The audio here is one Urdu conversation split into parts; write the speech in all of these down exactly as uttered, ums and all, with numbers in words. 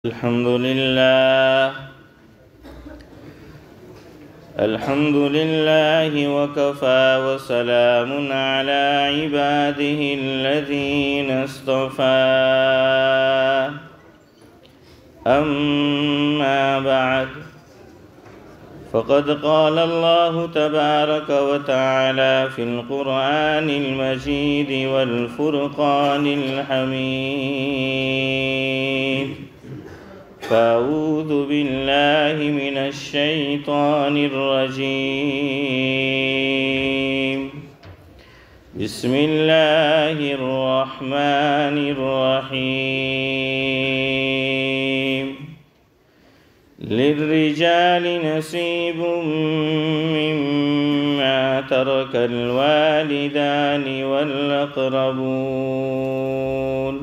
الحمد لله الحمد لله وكفى وسلام على عباده الذين اصطفى أما بعد فقد قال الله تبارك وتعالى في القرآن المجيد والفرقان الحميد فأعوذ بالله من الشيطان الرجيم بسم الله الرحمن الرحيم للرجال نصيب مما ترك الوالدان والأقربون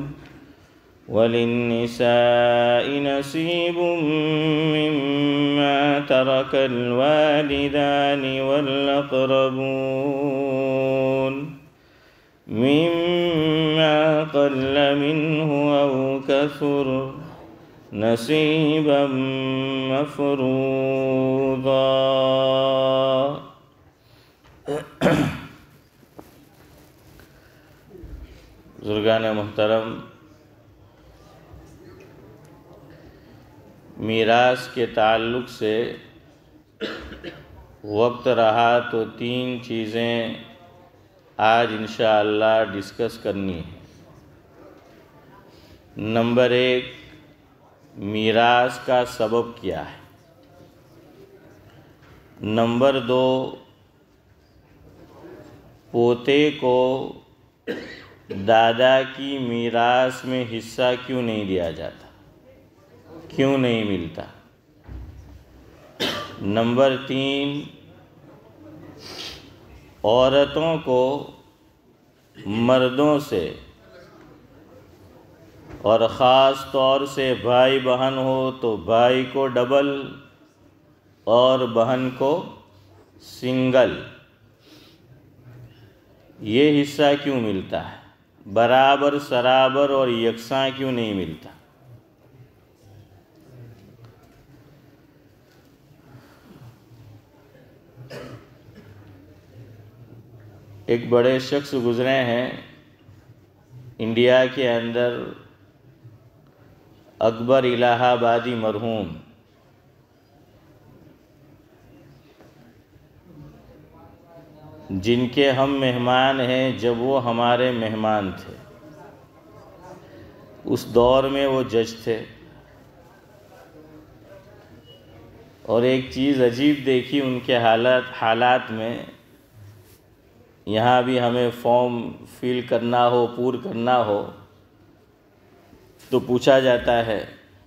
وللنساء نصيب مما ترك الوالدان والأقربون مما قل منه أو كثر نصيبا مفروضا. بزرگان محترم، میراث کے تعلق سے وقت رہا تو تین چیزیں آج انشاءاللہ ڈسکس کرنی ہے. نمبر ایک، میراث کا سبب کیا ہے. نمبر دو، پوتے کو دادا کی میراث میں حصہ کیوں نہیں دیا جاتا، کیوں نہیں ملتا. نمبر تین، عورتوں کو مردوں سے اور خاص طور سے بھائی بہن ہو تو بھائی کو ڈبل اور بہن کو سنگل یہ حصہ کیوں ملتا ہے، برابر سرابر اور یکساں کیوں نہیں ملتا. ایک بڑے شخص گزرے ہیں انڈیا کے اندر، اکبر الہ آبادی مرحوم. جن کے ہم مہمان ہیں جب وہ ہمارے مہمان تھے. اس دور میں وہ جج تھے اور ایک چیز عجیب دیکھی ان کے حالات حالات میں. یہاں بھی ہمیں فارم فل کرنا ہو، پور کرنا ہو تو پوچھا جاتا ہے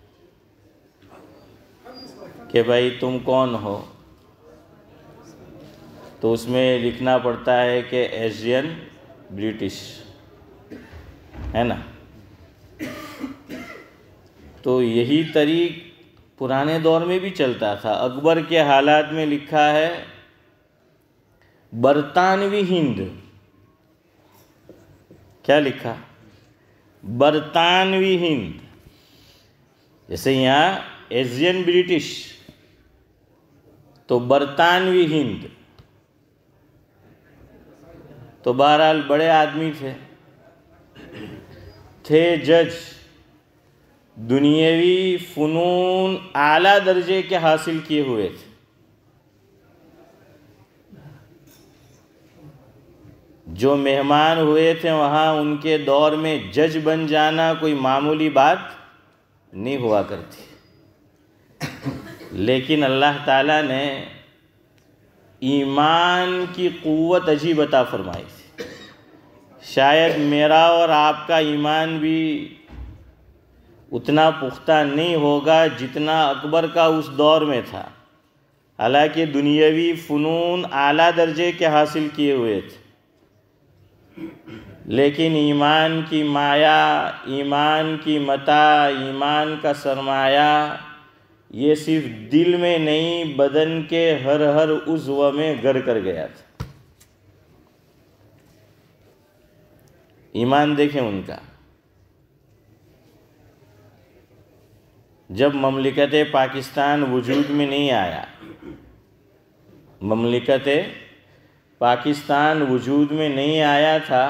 کہ بھائی تم کون ہو، تو اس میں لکھنا پڑتا ہے کہ ایشین برٹش، ہے نا. تو یہی طریق پرانے دور میں بھی چلتا تھا. اکبر کے حالات میں لکھا ہے برطانوی ہند. کیا لکھا؟ برطانوی ہند. جیسے یہاں ایشین برٹش تو برطانوی ہند. تو بہرحال بڑے آدمی تھے تھے جج، دنیاوی فنون اعلیٰ درجے کے حاصل کیے ہوئے تھے. جو مہمان ہوئے تھے وہاں ان کے دور میں جج بن جانا کوئی معمولی بات نہیں ہوا کرتی. لیکن اللہ تعالیٰ نے ایمان کی قوت عجیب عطا فرمائی تھی. شاید میرا اور آپ کا ایمان بھی اتنا پختہ نہیں ہوگا جتنا اکبر کا اس دور میں تھا. حالانکہ دنیاوی فنون اعلیٰ درجے کے حاصل کیے ہوئے تھے، لیکن ایمان کی مایا، ایمان کی متاع، ایمان کا سرمایہ یہ صرف دل میں نہیں بدن کے ہر ہر عضو میں گھر کر گیا تھا. ایمان دیکھیں ان کا. جب مملکت پاکستان وجود میں نہیں آیا، مملکت پاکستان وجود میں نہیں آیا تھا،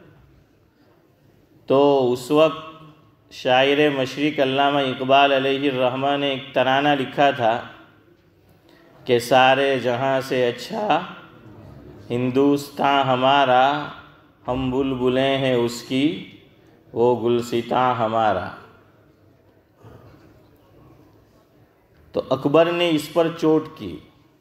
تو اس وقت شاعر مشرق علامہ اقبال علیہ الرحمہ نے ایک ترانہ لکھا تھا کہ سارے جہاں سے اچھا ہندوستاں ہمارا، ہم بلبلیں ہیں اس کی وہ گلستاں ہمارا۔ تو اکبر نے اس پر چوٹ کی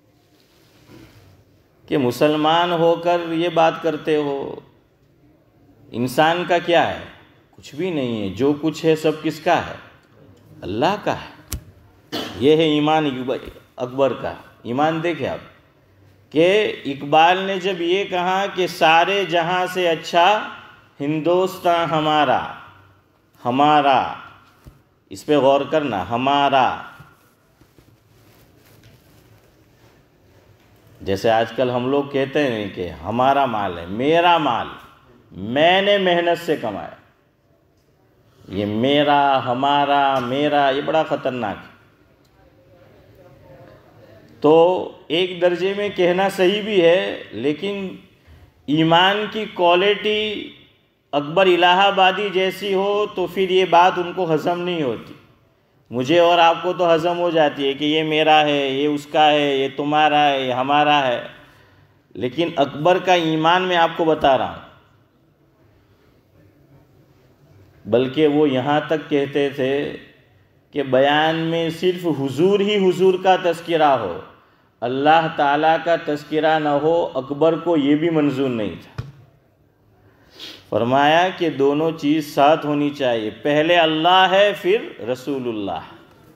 کہ مسلمان ہو کر یہ بات کرتے ہو، انسان کا کیا ہے؟ کچھ بھی نہیں ہے، جو کچھ ہے سب کس کا ہے؟ اللہ کا ہے۔ یہ ہے ایمان اکبر کا۔ ایمان دیکھیں آپ کہ اقبال نے جب یہ کہا کہ سارے جہاں سے اچھا ہندوستان ہمارا، ہمارا، اس پہ غور کرنا، ہمارا، جیسے آج کل ہم لوگ کہتے ہیں کہ ہمارا مال ہے، میرا مال، میں نے محنت سے کمایا، یہ میرا، ہمارا، میرا، یہ بڑا خطرناک ہے۔ تو ایک درجے میں کہنا صحیح بھی ہے، لیکن ایمان کی کوالٹی اکبر الہ آبادی جیسی ہو تو پھر یہ بات ان کو ہضم نہیں ہوتی۔ مجھے اور آپ کو تو ہضم ہو جاتی ہے کہ یہ میرا ہے، یہ اس کا ہے، یہ تمہارا ہے، یہ ہمارا ہے، لیکن اکبر کا ایمان میں آپ کو بتا رہا ہوں۔ بلکہ وہ یہاں تک کہتے تھے کہ بیان میں صرف حضور ہی حضور کا تذکرہ ہو، اللہ تعالیٰ کا تذکرہ نہ ہو، اکبر کو یہ بھی منظور نہیں تھا۔ فرمایا کہ دونوں چیز ساتھ ہونی چاہیے، پہلے اللہ ہے پھر رسول اللہ۔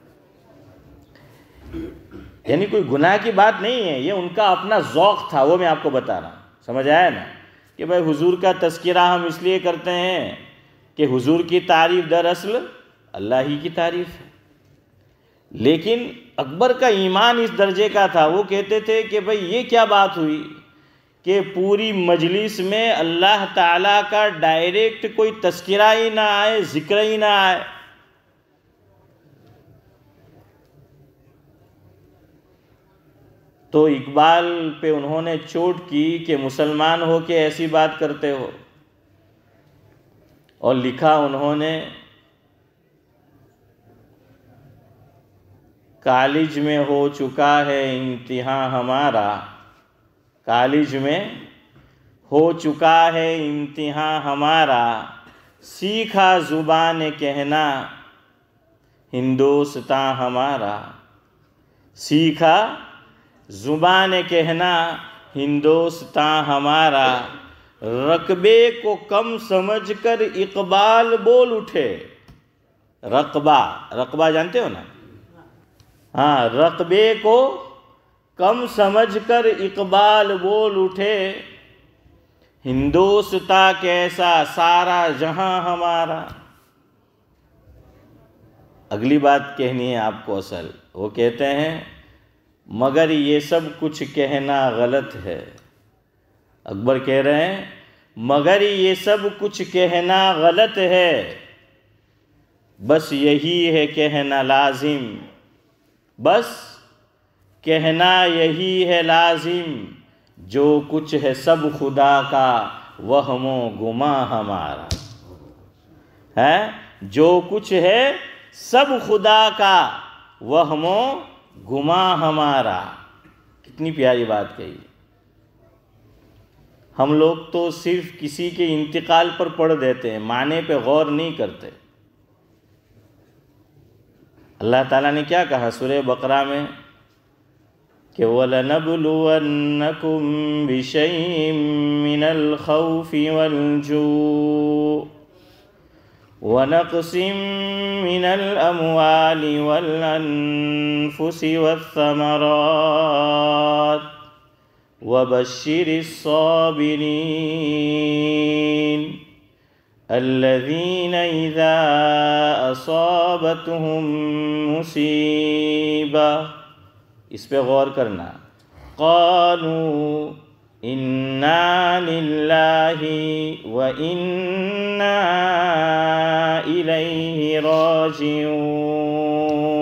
یعنی کوئی گناہ کی بات نہیں ہے، یہ ان کا اپنا ذوق تھا، وہ میں آپ کو بتا رہا ہوں، سمجھ آیا نا؟ کہ بھائی حضور کا تذکرہ ہم اس لیے کرتے ہیں کہ حضور کی تعریف دراصل اللہ ہی کی تعریف ہے۔ لیکن اکبر کا ایمان اس درجے کا تھا، وہ کہتے تھے کہ بھئی یہ کیا بات ہوئی کہ پوری مجلس میں اللہ تعالیٰ کا ڈائریکٹ کوئی تذکرہ ہی نہ آئے، ذکر ہی نہ آئے۔ تو اقبال پہ انہوں نے چوٹ کی کہ مسلمان ہو کے ایسی بات کرتے ہو، اور لکھا انہوں نے کالج میں ہو چکا ہے امتحان ہمارا، کالج میں ہو چکا ہے امتحان ہمارا، سیکھا زبان کہنا ہندوستاں ہمارا، سیکھا زبان کہنا ہندوستاں ہمارا، رقبے کو کم سمجھ کر اقبال بول اٹھے۔ رقبہ، رقبہ جانتے ہو نا؟ ہاں، رقبے کو کم سمجھ کر اقبال بول اٹھے، ہندوستاں کیسا سارا جہاں ہمارا۔ اگلی بات کہنی ہے آپ کو اصل، وہ کہتے ہیں مگر یہ سب کچھ کہنا غلط ہے۔ اکبر کہہ رہے ہیں مگر یہ سب کچھ کہنا غلط ہے، بس یہی ہے کہنا لازم، بس کہنا یہی ہے لازم، جو کچھ ہے سب خدا کا وہم و گماں ہمارا ہے، جو کچھ ہے سب خدا کا وہم و گماں ہمارا۔ کتنی پیاری بات کہی۔ ہم لوگ تو صرف کسی کے انتقال پر پڑھ دیتے ہیں، معنی پہ غور نہیں کرتے۔ اللہ تعالیٰ نے کیا کہا سورہ بقرہ میں کہ وَلَنَبْلُوَنَّكُمْ بِشَيْءٍ مِّنَ الْخَوْفِ وَالْجُوعِ وَنَقْصٍ مِّنَ الْأَمْوَالِ وَالْأَنفُسِ وَالثَّمَرَاتِ وَبَشِّرِ الصَّابِرِينَ الَّذِينَ إِذَا أَصَابَتْهُم مُّصِيبَةٌ، اس پہ غور کرنا، قَالُوا إِنَّا لِلَّهِ وَإِنَّا إِلَيْهِ رَاجِعُونَ،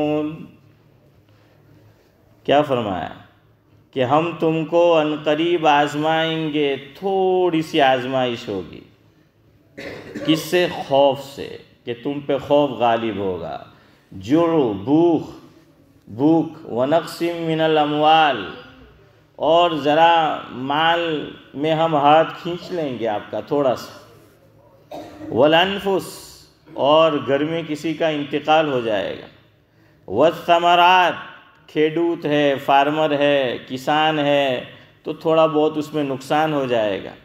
کیا فرمایا کہ ہم تم کو عنقریب آزمائیں گے، تھوڑی سی آزمائش ہوگی، کس سے؟ خوف سے، کہ تم پہ خوف غالب ہوگا، جوع، بھوک بھوک ونقص من الاموال، اور ذرا مال میں ہم ہاتھ کھینچ لیں گے آپ کا تھوڑا سا، والانفس، اور گھر میں کسی کا انتقال ہو جائے گا، والثمرات، کھیڈوت ہے، فارمر ہے، کسان ہے، تو تھوڑا بہت اس میں نقصان ہو جائے گا،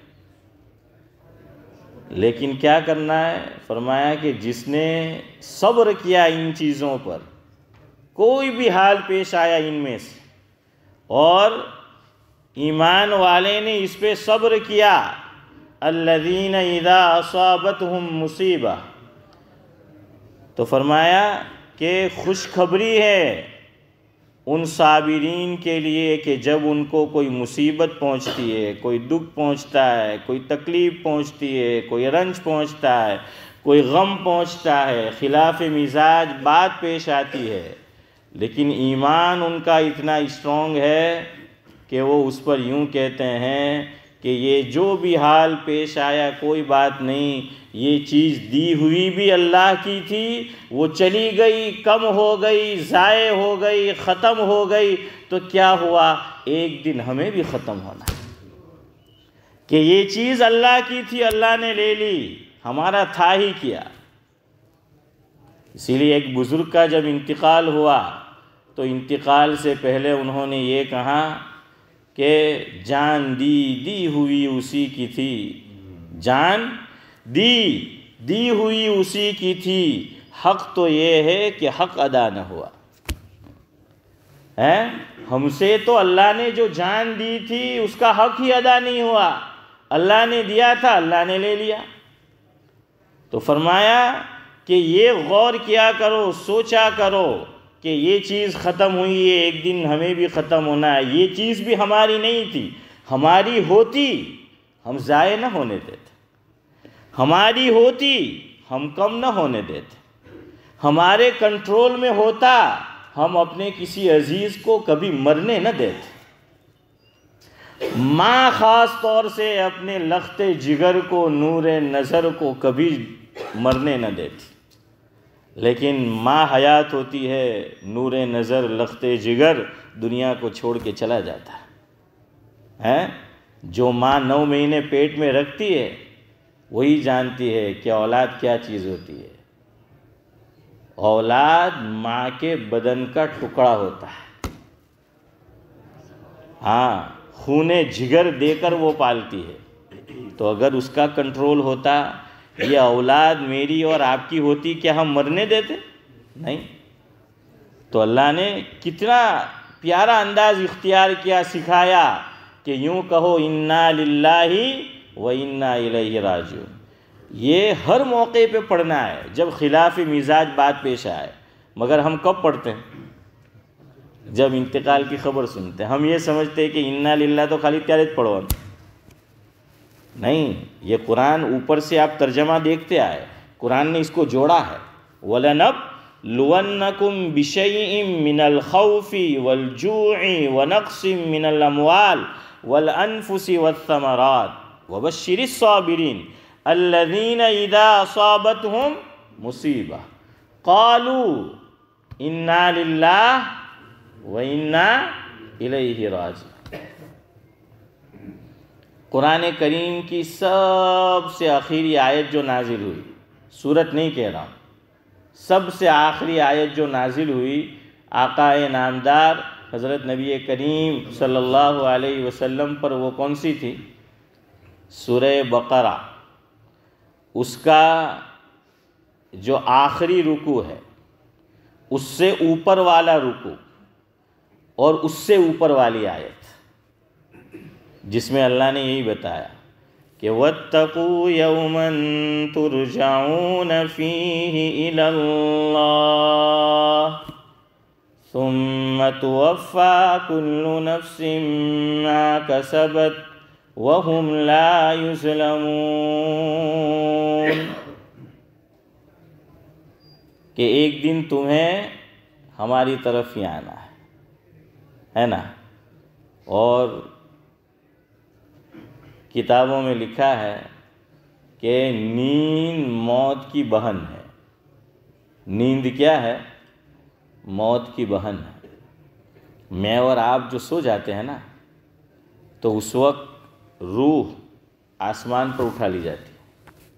لیکن کیا کرنا ہے؟ فرمایا کہ جس نے صبر کیا ان چیزوں پر، کوئی بھی حال پیش آیا ان میں سے، اور ایمان والے نے اس پہ صبر کیا، الذین اذا اصابتہم مصیبہ، تو فرمایا کہ خوشخبری ہے ان صابرین کے لیے کہ جب ان کو کوئی مصیبت پہنچتی ہے، کوئی دکھ پہنچتا ہے، کوئی تکلیف پہنچتی ہے، کوئی رنج پہنچتا ہے، کوئی غم پہنچتا ہے، خلاف مزاج بات پیش آتی ہے، لیکن ایمان ان کا اتنا اسٹرانگ ہے کہ وہ اس پر یوں کہتے ہیں کہ یہ جو بھی حال پیش آیا کوئی بات نہیں، یہ چیز دی ہوئی بھی اللہ کی تھی، وہ چلی گئی، کم ہو گئی، ضائع ہو گئی، ختم ہو گئی، تو کیا ہوا؟ ایک دن ہمیں بھی ختم ہونا ہے، کہ یہ چیز اللہ کی تھی، اللہ نے لے لی، ہمارا تھا ہی کیا۔ اسی لیے ایک بزرگ کا جب انتقال ہوا تو انتقال سے پہلے انہوں نے یہ کہا کہ جان دی دی ہوئی اسی کی تھی، جان دی دی ہوئی اسی کی تھی، حق تو یہ ہے کہ حق ادا نہ ہوا ہے، ہم سے تو اللہ نے جو جان دی تھی اس کا حق ہی ادا نہیں ہوا، اللہ نے دیا تھا، اللہ نے لے لیا۔ تو فرمایا کہ یہ غور کیا کرو، سوچا کرو کہ یہ چیز ختم ہوئی ہے، ایک دن ہمیں بھی ختم ہونا ہے، یہ چیز بھی ہماری نہیں تھی، ہماری ہوتی ہم ضائع نہ ہونے دیتے، ہماری ہوتی ہم کم نہ ہونے دیتے، ہمارے کنٹرول میں ہوتا ہم اپنے کسی عزیز کو کبھی مرنے نہ دیتے، ماں خاص طور سے اپنے لخت جگر کو، نور نظر کو کبھی مرنے نہ دیتی، لیکن ماں حیات ہوتی ہے، نور نظر لخت جگر دنیا کو چھوڑ کے چلا جاتا ہے۔ جو ماں نو مہینے پیٹ میں رکھتی ہے وہی جانتی ہے کہ اولاد کیا چیز ہوتی ہے، اولاد ماں کے بدن کا ٹکڑا ہوتا ہے، ہاں خون جگر دے کر وہ پالتی ہے، تو اگر اس کا کنٹرول ہوتا، یہ اولاد میری اور آپ کی ہوتی، کیا ہم مرنے دیتے؟ نہیں۔ تو اللہ نے کتنا پیارا انداز اختیار کیا، سکھایا کہ یوں کہو انا للہ و انا الیہ راجعون، یہ ہر موقع پہ پڑھنا ہے جب خلاف مزاج بات پیش آئے، مگر ہم کب پڑھتے ہیں؟ جب انتقال کی خبر سنتے ہیں۔ ہم یہ سمجھتے ہیں کہ انا للہ تو خالی تیارت پڑھو، نہیں، یہ قرآن اوپر سے آپ ترجمہ دیکھتے آئے، قرآن نے اس کو جوڑا ہے، وَلَنَبْلُوَنَّكُمْ بِشَيْءٍ مِّنَ الْخَوْفِ وَالْجُوعِ وَنَقْصٍ مِّنَ الْأَمْوَالِ وَالْأَنفُسِ وَالثَّمَرَاتِ وَبَشِّرِ الصَّابِرِينَ الَّذِينَ إِذَا أَصَابَتْهُمْ مُصِيبَةٌ قَالُوا إِنَّا لِلَّهِ وَإِنَّا إِلَيْهِ راجعون۔ قرآن کریم کی سب سے آخری آیت جو نازل ہوئی، سورت نہیں کہہ رہا ہوں، سب سے آخری آیت جو نازل ہوئی، آقا نامدار حضرت نبی کریم صلی اللہ علیہ وسلم پر، وہ کون سی تھی؟ سورہ بقرہ، اس کا جو آخری رکوع ہے، اس سے اوپر والا رکوع اور اس سے اوپر والی آیت، جس میں اللہ نے یہی بتایا کہ وَاتَّقُوا يَوْمًا تُرْجَعُونَ فِيهِ إِلَى اللَّهِ ثُمَّ تُوَفَّى كُلُّ نَفْسٍ مَّا كَسَبَتْ وَهُمْ لَا يُظْلَمُونَ، کہ ایک دن تمہیں ہماری طرف ہی آنا ہے، ہے نا. اور کتابوں میں لکھا ہے کہ نیند موت کی بہن ہے. نیند کیا ہے؟ موت کی بہن ہے. میں اور آپ جو سو جاتے ہیں نا تو اس وقت روح آسمان پر اٹھا لی جاتی ہے،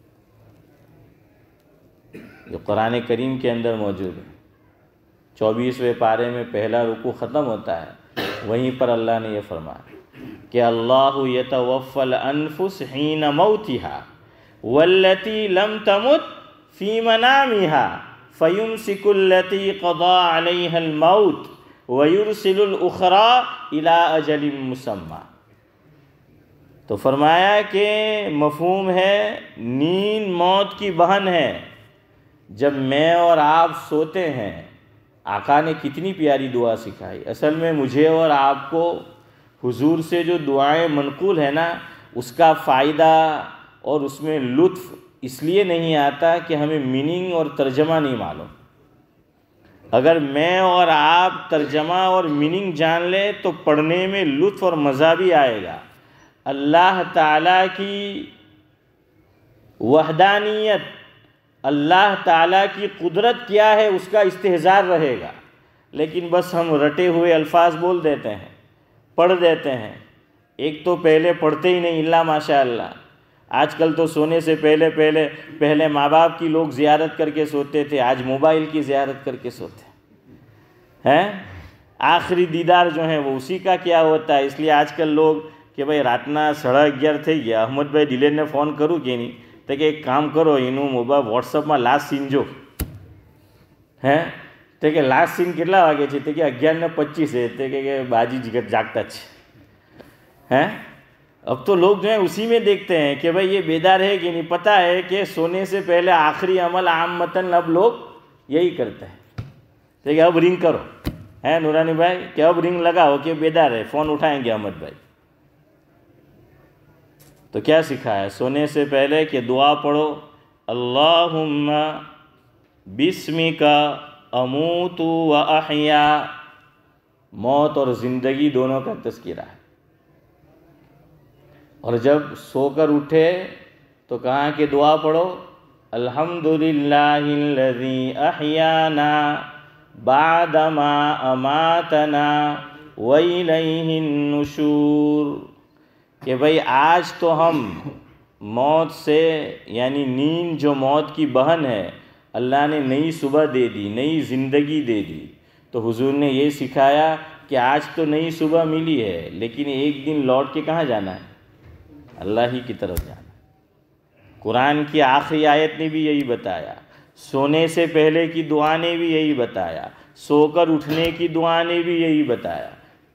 جو قرآن کریم کے اندر موجود ہے. چوبیسویں پارے میں پہلا رکوع ختم ہوتا ہے، وہیں پر اللہ نے یہ فرمایا کہ اللہ یتوفی الانفس حین موتها والتی لم تمت فی منامها فیمسک التی قضی علیها الموت ویرسل الاخری الی اجل مسمی. تو فرمایا کہ مفہوم ہے نیند موت کی بہن ہے. جب میں اور آپ سوتے ہیں، آقا نے کتنی پیاری دعا سکھائی. اصل میں مجھے اور آپ کو حضور سے جو دعائیں منقول ہیں نا، اس کا فائدہ اور اس میں لطف اس لیے نہیں آتا کہ ہمیں میننگ اور ترجمہ نہیں معلوم. اگر میں اور آپ ترجمہ اور میننگ جان لیں تو پڑھنے میں لطف اور مزہ بھی آئے گا. اللہ تعالیٰ کی وحدانیت، اللہ تعالیٰ کی قدرت کیا ہے، اس کا استحضار رہے گا. لیکن بس ہم رٹے ہوئے الفاظ بول دیتے ہیں، پڑھ دیتے ہیں. ایک تو پہلے پڑھتے ہی نہیں، اللہ ماشاء اللہ. آج کل تو سونے سے پہلے پہلے پہلے ماں باپ کی لوگ زیارت کر کے سوتے تھے، آج موبائل کی زیارت کر کے سوتے ہیں. آخری دیدار جو ہے وہ اسی کا کیا ہوتا ہے. اس لیے آج کل لوگ کہ بھائی راتنا ساڑھا અગિયાર થઈ ગયા, અહમદભાઈ દિલેરને ફોન કરું કે નહીં, તો કે એક કામ કરો, એનું મોબાઈલ વોટ્સઅપમાં લાસ્ટ સીન જો. હે તો કે લાસ્ટ સીન કેટલા વાગે છે? તો કે અગિયાર ને પચીસ है. तो કે बाजी जागता છે. हैं अब तो लोग जो है उसी में देखते हैं कि भाई ये बेदार है कि नहीं. पता है कि सोने से पहले आखिरी अमल आम मतन अब लोग यही करते हैं. तो कि अब रिंग करो, है नूरानी भाई, कि अब रिंग लगाओ कि बेदार है, फ़ोन उठाएंगे अहमद भाई. तो क्या सिखाया सोने से पहले कि दुआ पढ़ो, अल्लाहुम्मा बिस्मिका अमूतु व अहया. मौत और ज़िंदगी दोनों का तज़किरा है. और जब सोकर उठे तो कहाँ कि दुआ पढ़ो, अल्हम्दुलिल्लाहिल्लज़ी अहयाना बादमा अमातना व इलैहिन नुशूर. کہ بھئی آج تو ہم موت سے، یعنی نیند جو موت کی بہن ہے، اللہ نے نئی صبح دے دی، نئی زندگی دے دی. تو حضور نے یہ سکھایا کہ آج تو نئی صبح ملی ہے، لیکن ایک دن لوٹ کے کہاں جانا ہے؟ اللہ ہی کی طرف جانا ہے. قرآن کی آخری آیت نے بھی یہی بتایا، سونے سے پہلے کی دعا نے بھی یہی بتایا، سو کر اٹھنے کی دعا نے بھی یہی بتایا.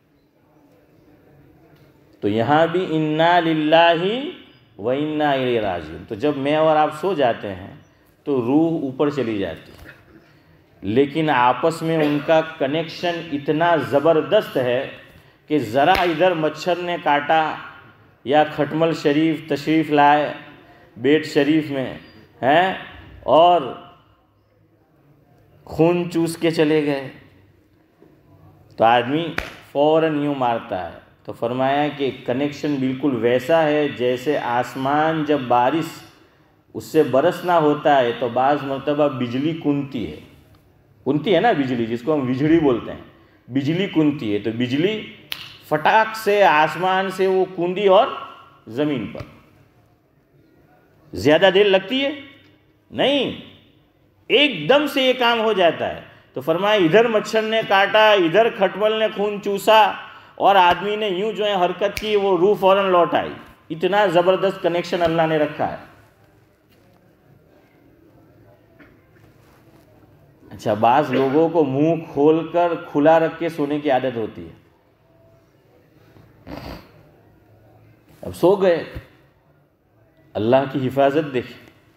تو یہاں بھی انا للہ و انا الیہ راجعون. تو جب میں اور آپ سو جاتے ہیں تو روح اوپر چلی جاتی ہے، لیکن آپس میں ان کا کنیکشن اتنا زبردست ہے کہ ذرا ادھر مچھر نے کاٹا یا کھٹمل شریف تشریف لائے بیت شریف میں ہیں اور خون چوس کے چلے گئے تو آدمی فوراً یوں مارتا ہے. تو فرمایا کہ کنیکشن بالکل ویسا ہے جیسے آسمان جب بارش اس سے برسنا ہوتا ہے تو بعض مرتبہ بجلی کنتی ہے. کنتی ہے نا بجلی، جس کو ہم وجڑی بولتے ہیں، بجلی کنتی ہے. تو بجلی فٹاک سے آسمان سے وہ کندی اور زمین پر. زیادہ دیر لگتی ہے نہیں، ایک دم سے یہ کام ہو جاتا ہے. تو فرمایا ادھر مچھر نے کاٹا، ادھر کھٹمل نے خون چوسا اور آدمی نے یوں جو ہے حرکت کی، وہ روح فوراً لوٹ آئی. اتنا زبردست کنیکشن اللہ نے رکھا ہے. اچھا، بعض لوگوں کو منہ کھول کر کھلا رکھ کے سونے کی عادت ہوتی ہے. اب سو گئے، اللہ کی حفاظت دیکھیں.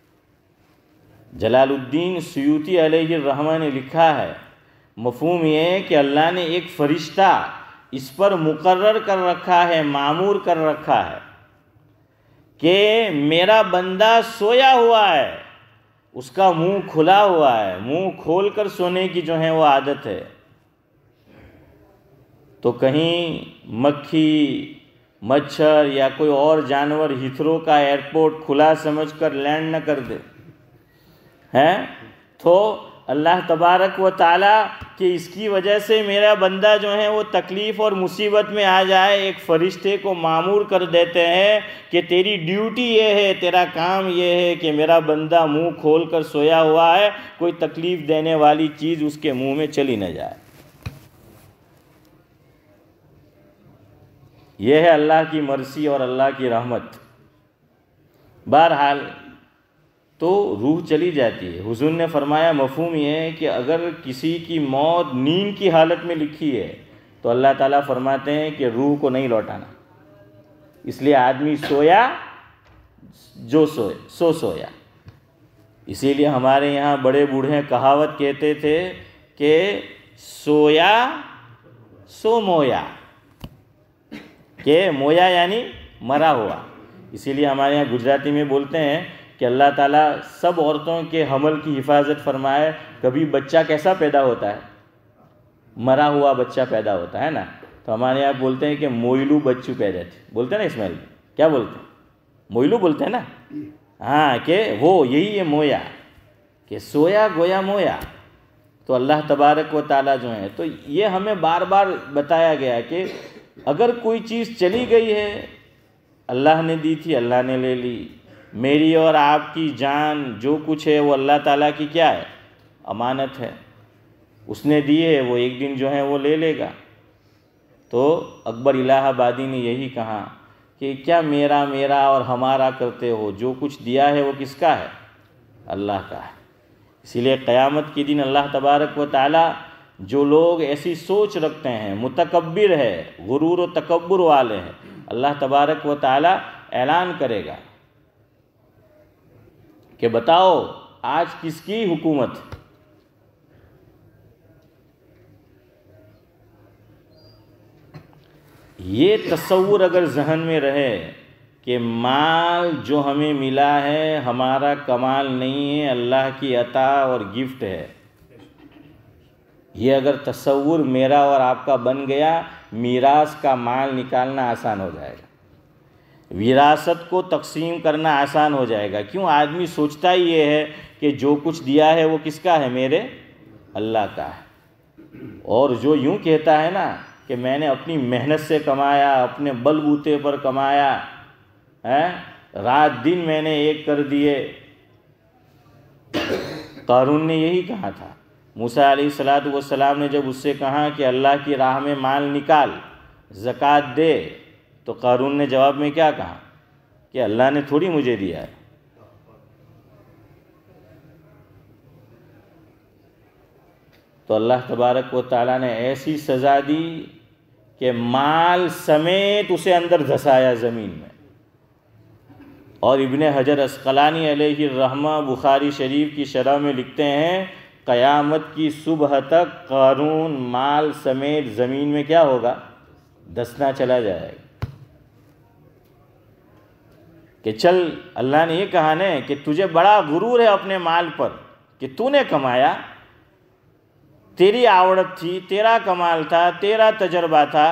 جلال الدین سیوطی علیہ الرحمہ نے لکھا ہے، مفہوم یہ ہے کہ اللہ نے ایک فرشتہ اس پر مقرر کر رکھا ہے، معمور کر رکھا ہے کہ میرا بندہ سویا ہوا ہے، اس کا منہ کھلا ہوا ہے، منہ کھول کر سونے کی جو ہے وہ عادت ہے. تو کہیں مکھی مچھر یا کوئی اور جانور ہیتھرو کا ایئرپورٹ کھلا سمجھ کر لینڈ نہ کر دے ہیں. تو اللہ تبارک و تعالیٰ کہ اس کی وجہ سے میرا بندہ جو ہے وہ تکلیف اور مصیبت میں آ جائے، ایک فرشتے کو مامور کر دیتے ہیں کہ تیری ڈیوٹی یہ ہے، تیرا کام یہ ہے کہ میرا بندہ منہ کھول کر سویا ہوا ہے، کوئی تکلیف دینے والی چیز اس کے منہ میں چلی نہ جائے. یہ ہے اللہ کی مرضی اور اللہ کی رحمت. بہرحال تو روح چلی جاتی ہے. حضور نے فرمایا مفہوم یہ ہے کہ اگر کسی کی موت نیند کی حالت میں لکھی ہے تو اللہ تعالیٰ فرماتے ہیں کہ روح کو نہیں لوٹانا. اس لیے آدمی سویا جو سوئے سو سویا. اسی لیے ہمارے یہاں بڑے بوڑھے کہاوت کہتے تھے کہ سویا سو مویا، کہ مویا یعنی مرا ہوا. اسی لیے ہمارے یہاں گجراتی میں بولتے ہیں کہ اللہ تعالیٰ سب عورتوں کے حمل کی حفاظت فرمائے. کبھی بچہ کیسا پیدا ہوتا ہے؟ مرا ہوا بچہ پیدا ہوتا ہے نا. تو ہمارے یہاں بولتے ہیں کہ موئلو بچو پیدا تھے. بولتے ہیں نا اسماعیل، کیا بولتے ہیں؟ موئلو بولتے ہیں نا. ہاں کہ وہ یہی ہے مویا، کہ سویا گویا مویا. تو اللہ تبارک و تعالیٰ جو ہیں، تو یہ ہمیں بار بار بتایا گیا کہ اگر کوئی چیز چلی گئی ہے، اللہ نے دی تھی، اللہ نے لے لی. میری اور آپ کی جان جو کچھ ہے وہ اللہ تعالیٰ کی کیا ہے؟ امانت ہے. اس نے دی ہے، وہ ایک دن جو ہے وہ لے لے گا. تو اکبر الہ آبادی نے یہی کہا کہ کیا میرا میرا اور ہمارا کرتے ہو؟ جو کچھ دیا ہے وہ کس کا ہے؟ اللہ کا ہے. اسی لیے قیامت کے دن اللہ تبارک و تعالیٰ جو لوگ ایسی سوچ رکھتے ہیں، متکبر ہے، غرور و تکبر والے ہیں، اللہ تبارک و تعالیٰ اعلان کرے گا کہ بتاؤ آج کس کی حکومت؟ یہ تصور اگر ذہن میں رہے کہ مال جو ہمیں ملا ہے ہمارا کمال نہیں ہے، اللہ کی عطا اور گفٹ ہے، یہ اگر تصور میرا اور آپ کا بن گیا، میراث کا مال نکالنا آسان ہو جائے گا، وراثت کو تقسیم کرنا آسان ہو جائے گا. کیوں؟ آدمی سوچتا ہی یہ ہے کہ جو کچھ دیا ہے وہ کس کا ہے؟ میرے اللہ کا ہے. اور جو یوں کہتا ہے نا کہ میں نے اپنی محنت سے کمایا، اپنے بل بوتے پر کمایا ہے، رات دن میں نے ایک کر دیے. قارون نے یہی کہا تھا. موسیٰ علیہ الصلوۃ والسلام نے جب اس سے کہا کہ اللہ کی راہ میں مال نکال، زکوٰۃ دے، تو قارون نے جواب میں کیا کہا کہ اللہ نے تھوڑی مجھے دیا ہے. تو اللہ تبارک و تعالیٰ نے ایسی سزا دی کہ مال سمیت اسے اندر دھسایا زمین میں. اور ابن حجر عسقلانی علیہ الرحمہ بخاری شریف کی شرح میں لکھتے ہیں قیامت کی صبح تک قارون مال سمیت زمین میں کیا ہوگا؟ دسنا چلا جائے گا. کہ چل، اللہ نے یہ کہا نا کہ تجھے بڑا غرور ہے اپنے مال پر کہ تو نے کمایا، تیری آوڑت تھی، تیرا کمال تھا، تیرا تجربہ تھا،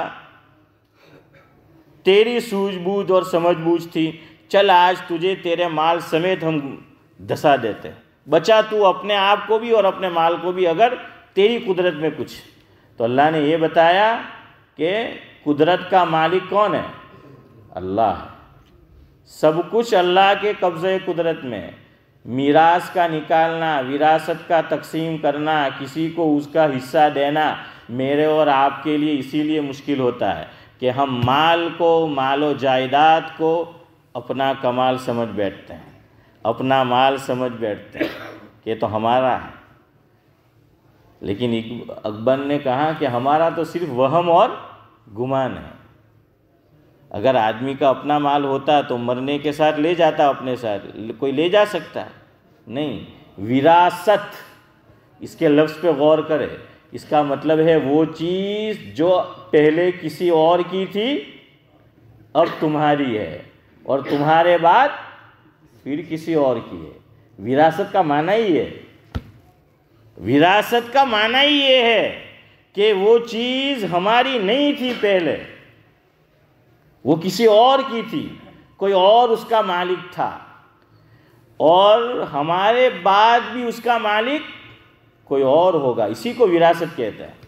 تیری سوجھ بوجھ اور سمجھ بوجھ تھی. چل آج تجھے تیرے مال سمیت ہم دسا دیتے، بچا تو اپنے آپ کو بھی اور اپنے مال کو بھی اگر تیری قدرت میں کچھ. تو اللہ نے یہ بتایا کہ قدرت کا مالک کون ہے؟ اللہ ہے. سب کچھ اللہ کے قبضے قدرت میں. میراث کا نکالنا، وراثت کا تقسیم کرنا، کسی کو اس کا حصہ دینا میرے اور آپ کے لیے اسی لیے مشکل ہوتا ہے کہ ہم مال کو، مال و جائیداد کو اپنا کمال سمجھ بیٹھتے ہیں، اپنا مال سمجھ بیٹھتے ہیں کہ یہ تو ہمارا ہے. لیکن اکبر نے کہا کہ ہمارا تو صرف وہم اور گمان ہے. اگر آدمی کا اپنا مال ہوتا تو مرنے کے ساتھ لے جاتا اپنے ساتھ، کوئی لے جا سکتا ہے؟ نہیں. وراثت، اس کے لفظ پہ غور کرے. اس کا مطلب ہے وہ چیز جو پہلے کسی اور کی تھی اب تمہاری ہے، اور تمہارے بعد پھر کسی اور کی ہے. وراثت کا معنی ہی ہے، وراثت کا معنی ہی یہ ہے کہ وہ چیز ہماری نہیں تھی پہلے، وہ کسی اور کی تھی، کوئی اور اس کا مالک تھا، اور ہمارے بعد بھی اس کا مالک کوئی اور ہوگا. اسی کو وراثت کہتے ہیں.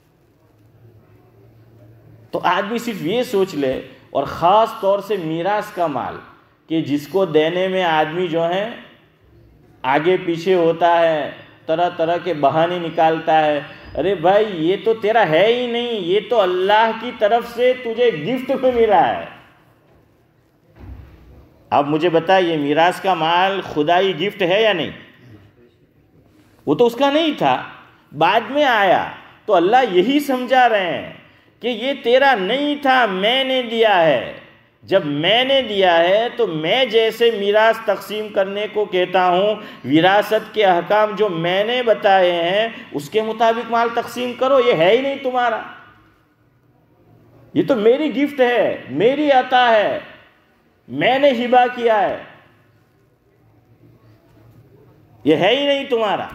تو آدمی صرف یہ سوچ لے، اور خاص طور سے میراث کا مال، کہ جس کو دینے میں آدمی جو ہے آگے پیچھے ہوتا ہے، طرح طرح کے بہانے نکالتا ہے. ارے بھائی یہ تو تیرا ہے ہی نہیں، یہ تو اللہ کی طرف سے تجھے گفٹ میں ملا ہے. اب مجھے بتا، یہ میراث کا مال خدائی گفٹ ہے یا نہیں؟ وہ تو اس کا نہیں تھا، بعد میں آیا. تو اللہ یہی سمجھا رہے ہیں کہ یہ تیرا نہیں تھا، میں نے دیا ہے. جب میں نے دیا ہے تو میں جیسے میراث تقسیم کرنے کو کہتا ہوں، وراثت کے احکام جو میں نے بتائے ہیں اس کے مطابق مال تقسیم کرو. یہ ہے ہی نہیں تمہارا، یہ تو میری گفٹ ہے، میری عطا ہے، میں نے ہبہ کیا ہے، یہ ہے ہی نہیں تمہارا.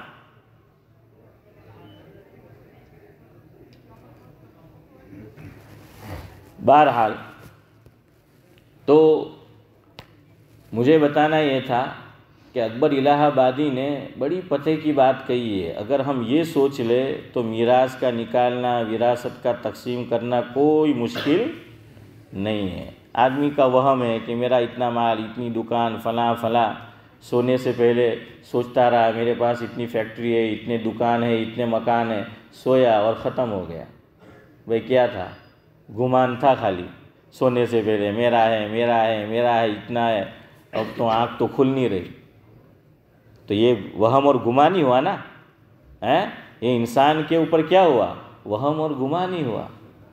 بہرحال تو مجھے بتانا یہ تھا کہ اکبر الہ آبادی نے بڑی پتے کی بات کہی ہے. اگر ہم یہ سوچ لے تو میراث کا نکالنا، وراثت کا تقسیم کرنا کوئی مشکل نہیں ہے. آدمی کا وہم ہے کہ میرا اتنا مال، اتنی دکان، فلاں فلاں، سونے سے پہلے سوچتا رہا میرے پاس اتنی فیکٹری ہے، اتنے دکان ہے، اتنے مکان ہے، سویا اور ختم ہو گیا. بھئی کیا تھا؟ گمان تھا خالی. سونے سے پہلے میرا ہے، میرا ہے، میرا ہے، اتنا ہے. اب تو آنکھ تو کھل نہیں رہی. تو یہ وہم اور گمان ہی ہوا نا. یہ انسان کے اوپر کیا ہوا؟ وہم اور گمان ہی ہوا.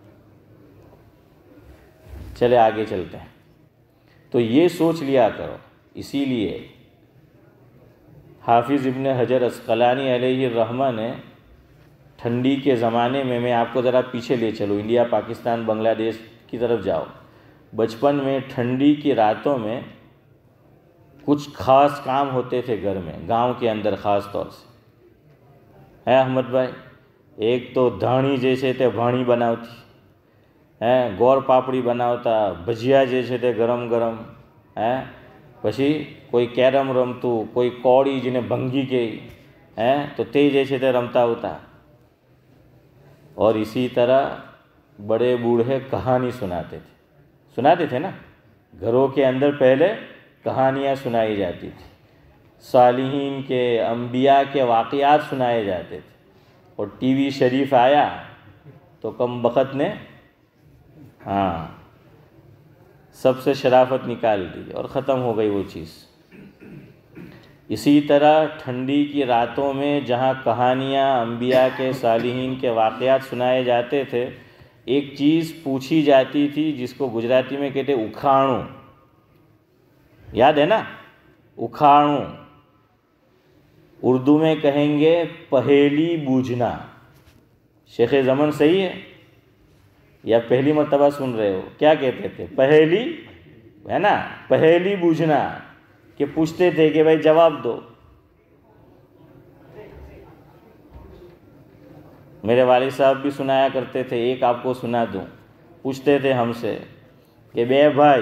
چلے آگے چلتے ہیں. تو یہ سوچ لیا کرو. اسی لیے حافظ ابن حجر عسقلانی علیہ الرحمہ نے ٹھنڈی کے زمانے میں، میں آپ کو ذرا پیچھے لے چلوں، انڈیا، پاکستان، بنگلہ دیش کی طرف جاؤ. بچپن میں ٹھنڈی کی راتوں میں کچھ خاص کام ہوتے تھے گھر میں، گاؤں کے اندر خاص طور سے. ہے احمد بھائی؟ ایک تو دھانی جیسے تھے بھاڑی بناوتی ہے، گور پاپڑی بناوتا، بھجیا جیسے تھے گرم گرم ہے، پچھی کوئی کیرم رمتو، کوئی کوڑی جنہیں بھنگی کے ہے تو تے جیسے تھے رمتا ہوتا. اور اسی طرح بڑے بوڑھے کہانی سناتے تھے. سناتے تھے نا، گھروں کے اندر پہلے کہانیاں سنائی جاتی تھی، صالحین کے، انبیاء کے واقعات سنائے جاتے تھے. اور ٹی وی شریف آیا تو کم بخت نے ہاں سب سے شرافت نکال دی اور ختم ہو گئی وہ چیز. اسی طرح ٹھنڈی کی راتوں میں جہاں کہانیاں انبیاء کے، صالحین کے واقعات سنائے جاتے تھے، ایک چیز پوچھی جاتی تھی جس کو گجراتی میں کہتے اکھاڑوں. یاد ہے نا؟ اکھاڑوں. اردو میں کہیں گے پہیلی بوجھنا. شیخ زمن صحیح ہے یا پہلی مرتبہ سن رہے ہو؟ کیا کہتے تھے؟ پہیلی ہے نا، پہیلی بوجھنا. کہ پوچھتے تھے کہ بھائی جواب دو. میرے والد صاحب بھی سنایا کرتے تھے. ایک آپ کو سنا دوں. پوچھتے تھے ہم سے کہ بے بھائی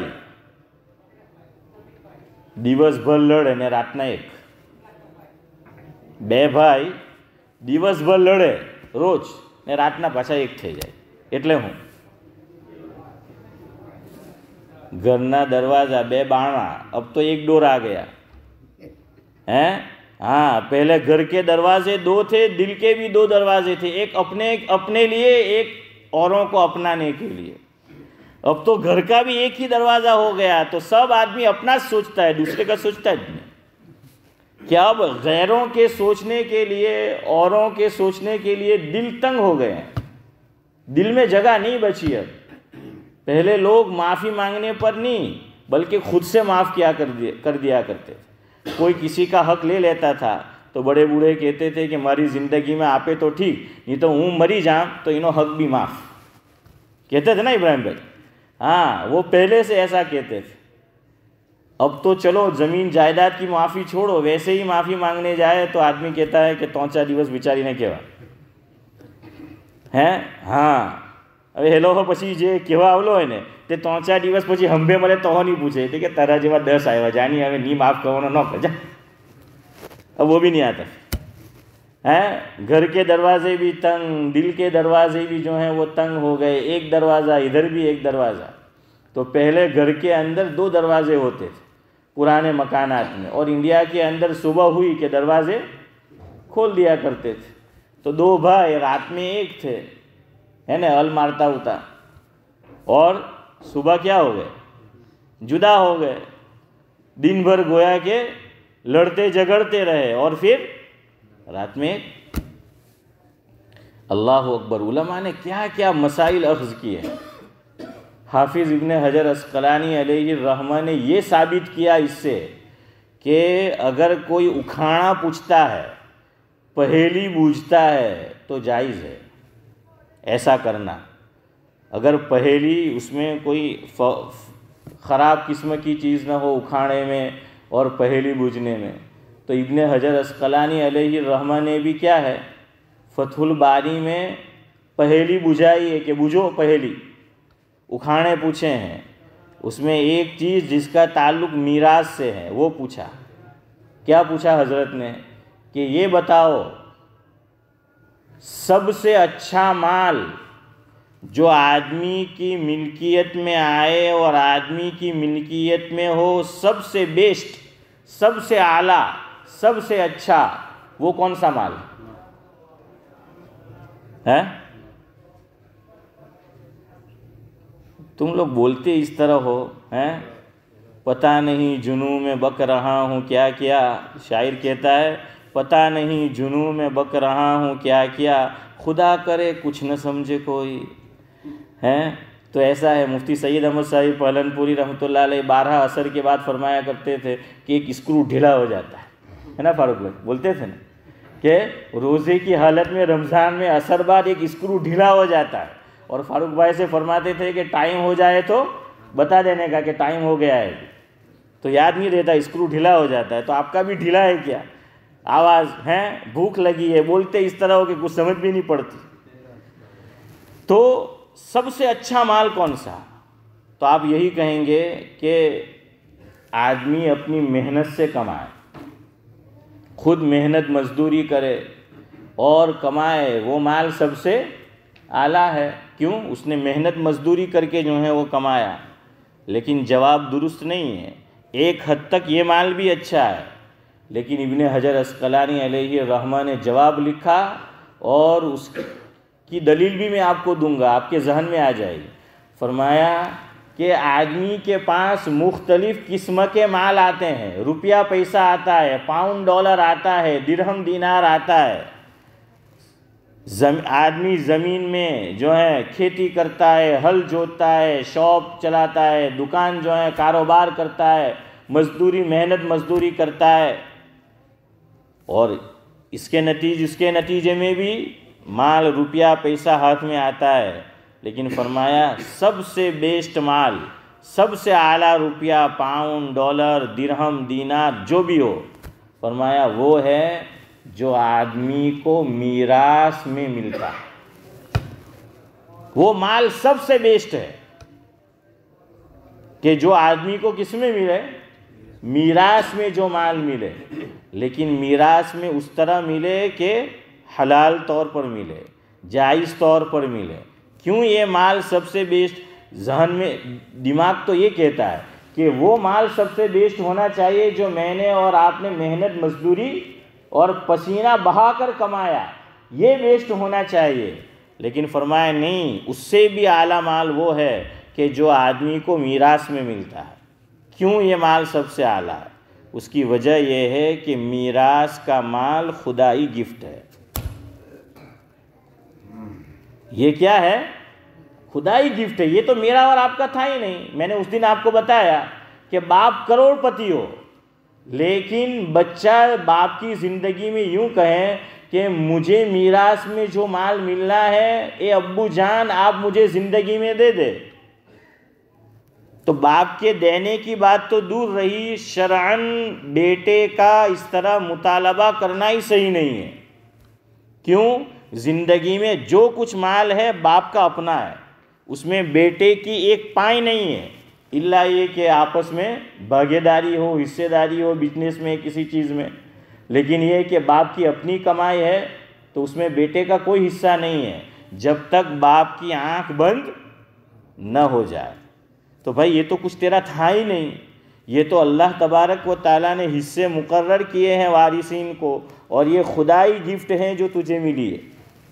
દિવસ ભર લડે ને રાતના એક. બે ભાઈ દિવસ ભર લડે રોજ ને રાતના પાછા એક થઈ જાય એટલે હું? ઘરના દરવાજા બે બારણા, अब तो एक डोर आ गया हैं. हाँ, पहले घर के दरवाजे दो थे, दिल के भी दो दरवाजे थे, एक अपने अपने लिए, एक औरों को अपनाने के लिए. अब तो घर का भी एक ही दरवाज़ा हो गया, तो सब आदमी अपना सोचता है, दूसरे का सोचता है नहीं. क्या अब गैरों के सोचने के लिए, औरों के सोचने के लिए दिल तंग हो गए हैं, दिल में जगह नहीं बची. अब पहले लोग माफ़ी मांगने पर नहीं बल्कि खुद से माफ़ किया कर दिया कर दिया करते थे. कोई किसी का हक ले लेता था तो बड़े बूढ़े कहते थे कि मारी ज़िंदगी में आपे तो ठीक, नहीं तो हूँ मरी जाऊँ तो इनो हक भी माफ़. कहते थे ना इब्राहिम भाई? हाँ, वो पहले से ऐसा कहते थे. अब तो चलो ज़मीन जायदाद की माफ़ी छोड़ो, वैसे ही माफ़ी मांगने जाए तो आदमी कहता है कि तौचा दिवस बिचारी ने केवा હે હા હવે હેલો પછી જે કહેવા આવલો હોય ને તે ત્રણ ચાર દિવસ પછી હંભે મળે તો નહીં પૂછે તે કે તારા જેવા દસ આવ્યા જાની હવે ની માફ કરવાનો ન કર જા, अब वो भी नहीं आता है। घर के दरवाजे भी तंग, दिल के दरवाजे भी जो हैं वो तंग हो गए, एक दरवाज़ा इधर भी एक दरवाज़ा। तो पहले घर के अंदर दो दरवाजे होते थे पुराने मकानात में, और इंडिया के अंदर सुबह हुई कि दरवाजे खोल दिया करते थे। तो दो भाई रात में एक थे, है ना, हल मारता होता, और सुबह क्या हो गए, जुदा हो गए। दिन भर गोया के लड़ते झगड़ते रहे, और फिर रात में अल्लाह अकबर। उलमा ने क्या क्या मसाइल अख्ज़ किए हैं। हाफिज़ इब्न हजर अस्कलानी अलैहि रहमा ने ये साबित किया इससे कि अगर कोई उखाड़ा पूछता है, पहेली बूझता है, तो जायज़ है ऐसा करना। अगर पहेली उसमें कोई ख़राब किस्म की चीज़ न हो उखाड़े में और पहेली बूझने में, तो इब्न हजर अस्कलानी अलैहि रहमा ने भी क्या है, फतहुल बारी में पहेली बुझाई है कि बूझो पहेली, उखाड़े पूछे हैं। उसमें एक चीज़ जिसका ताल्लुक़ मीरास से है वो पूछा। क्या पूछा हज़रत ने कि ये बताओ सबसे अच्छा माल जो आदमी की मिल्कियत में आए और आदमी की मिल्कियत में हो, सबसे बेस्ट, सबसे आला, सबसे अच्छा, वो कौन सा माल है? तुम लोग बोलते इस तरह हो हैं, पता नहीं जुनू में बक रहा हूँ क्या क्या। शायर कहता है पता नहीं जुनू में बक रहा हूँ क्या क्या, खुदा करे कुछ न समझे कोई, हैं। तो ऐसा है। मुफ्ती सैयद अहमद साहिब पहलनपुरी रहमतुल्लाह अलैह बारह असर के बाद फरमाया करते थे कि एक स्क्रू ढीला हो जाता है, है ना फारूक भाई, बोलते थे ना कि रोज़े की हालत में रमज़ान में असर बाद एक स्क्रू ढीला हो जाता है, और फारूक भाई से फरमाते थे कि टाइम हो जाए तो बता देने का कि टाइम हो गया है, तो याद नहीं रहता, स्क्रू ढीला हो जाता है। तो आपका भी ढीला है क्या? आवाज़ है, भूख लगी है, बोलते इस तरह हो कि कुछ समझ भी नहीं पड़ती। तो सबसे अच्छा माल कौन सा? तो आप यही कहेंगे कि आदमी अपनी मेहनत से कमाए, खुद मेहनत मजदूरी करे और कमाए, वो माल सबसे आला है। क्यों? उसने मेहनत मजदूरी करके जो है वो कमाया। लेकिन जवाब दुरुस्त नहीं है। एक हद तक ये माल भी अच्छा है, लेकिन इब्न हजर अस्कलानी अलैहि रहमा ने जवाब लिखा, और उसकी दलील भी मैं आपको दूंगा, आपके जहन में आ जाएगी। फरमाया कि आदमी के पास मुख्तलिफ़ किस्म के माल आते हैं, रुपया पैसा आता है, पाउंड डॉलर आता है, दिरहम दिनार आता है। जम आदमी ज़मीन में जो है खेती करता है, हल जोतता है, शॉप चलाता है, दुकान जो है कारोबार करता है, मजदूरी मेहनत मजदूरी करता है, और इसके नतीजे इसके नतीजे में भी माल रुपया पैसा हाथ में आता है। लेकिन फरमाया सबसे बेस्ट माल, सबसे आला रुपया, पाउंड डॉलर दिरहम दीनार जो भी हो, फरमाया वो है जो आदमी को मीरास में मिलता है। वो माल सबसे बेस्ट है कि जो आदमी को किस में मिले, मीरास में जो माल मिले, लेकिन मीरास में उस तरह मिले कि हलाल तौर पर मिले, जायज़ तौर पर मिले। क्यों ये माल सबसे बेस्ट? जहन में दिमाग तो ये कहता है कि वो माल सबसे बेस्ट होना चाहिए जो मैंने और आपने मेहनत मजदूरी और पसीना बहाकर कमाया, ये बेस्ट होना चाहिए। लेकिन फरमाया नहीं, उससे भी आला माल वो है कि जो आदमी को मीरास में मिलता है। क्यों ये माल सबसे आला है? उसकी वजह यह है कि मीरास का माल खुदाई गिफ्ट है। ये क्या है? खुदाई गिफ्ट है। ये तो मेरा और आपका था ही नहीं। मैंने उस दिन आपको बताया कि बाप करोड़पति हो, लेकिन बच्चा बाप की ज़िंदगी में यूं कहें कि मुझे मीरास में जो माल मिलना है, ए अब्बू जान आप मुझे ज़िंदगी में दे दे, तो बाप के देने की बात तो दूर रही, शरअन बेटे का इस तरह मुतालबा करना ही सही नहीं है। क्यों? زندگی میں جو کچھ مال ہے باپ کا اپنا ہے، اس میں بیٹے کی ایک پائی نہیں ہے، الا یہ کہ آپس میں بھاگیداری داری ہو، حصے داری ہو بزنس میں کسی چیز میں، لیکن یہ کہ باپ کی اپنی کمائی ہے تو اس میں بیٹے کا کوئی حصہ نہیں ہے جب تک باپ کی آنکھ بند نہ ہو جائے۔ تو بھائی یہ تو کچھ تیرا تھا ہی نہیں، یہ تو اللہ تبارک و تعالیٰ نے حصے مقرر کیے ہیں وارثین کو، اور یہ خدائی گفٹ ہیں جو تجھے ملی ہے۔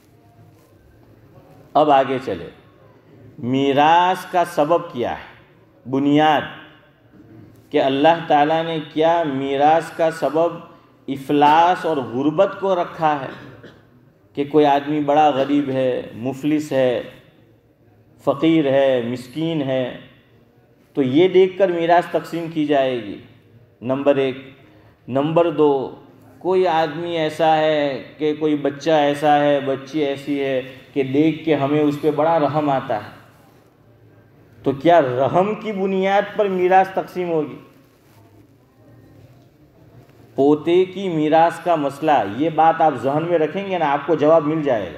اب آگے چلے، میراث کا سبب کیا ہے، بنیاد کہ اللہ تعالیٰ نے کیا میراث کا سبب افلاس اور غربت کو رکھا ہے، کہ کوئی آدمی بڑا غریب ہے، مفلس ہے، فقیر ہے، مسکین ہے، تو یہ دیکھ کر میراث تقسیم کی جائے گی، نمبر ایک۔ نمبر دو، کوئی آدمی ایسا ہے کہ کوئی بچہ ایسا ہے، بچی ایسی ہے کہ دیکھ کے ہمیں اس پہ بڑا رحم آتا ہے، تو کیا رحم کی بنیاد پر میراث تقسیم ہوگی؟ پوتے کی میراث کا مسئلہ، یہ بات آپ ذہن میں رکھیں گے نا، آپ کو جواب مل جائے گا۔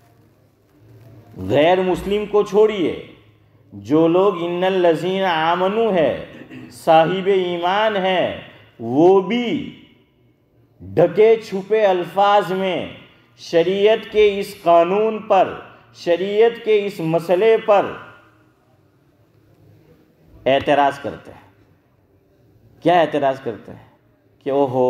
غیر مسلم کو چھوڑیے، جو لوگ ان الذین آمنو ہے، صاحب ایمان ہے، وہ بھی ڈھکے چھپے الفاظ میں شریعت کے اس قانون پر، شریعت کے اس مسئلے پر اعتراض کرتے ہیں۔ کیا اعتراض کرتے ہیں؟ کہ اوہو